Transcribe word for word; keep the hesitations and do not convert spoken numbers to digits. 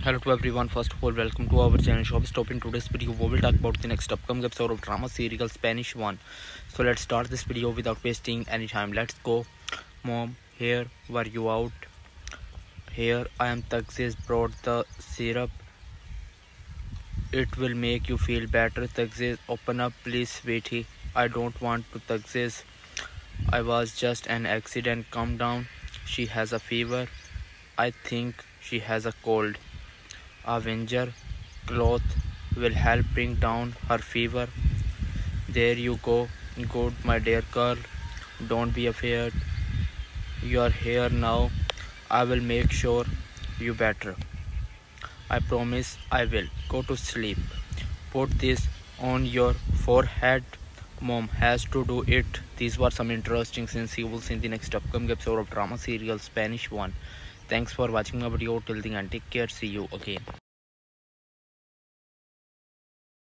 Hello to everyone. First of all, welcome to our channel Shopstop. In today's video, we will talk about the next upcoming episode of drama serial Spanish one. So let's start this video without wasting any time. Let's go. Mom, here were you out? Here I am. Taxis brought the syrup. It will make you feel better. Taxis, open up, please, sweetie. I don't want to. Taxis, I was just an accident. Calm down. She has a fever. I think she has a cold. Avenger cloth will help bring down her fever. There you go. Good, my dear girl. Don't be afraid. You are here now. I will make sure you better. I promise I will. Go to sleep. Put this on your forehead. Mom has to do it. These were some interesting scenes you will see in the next upcoming episode of drama serial Spanish one. Thanks for watching my video till the end. Take care. See you again.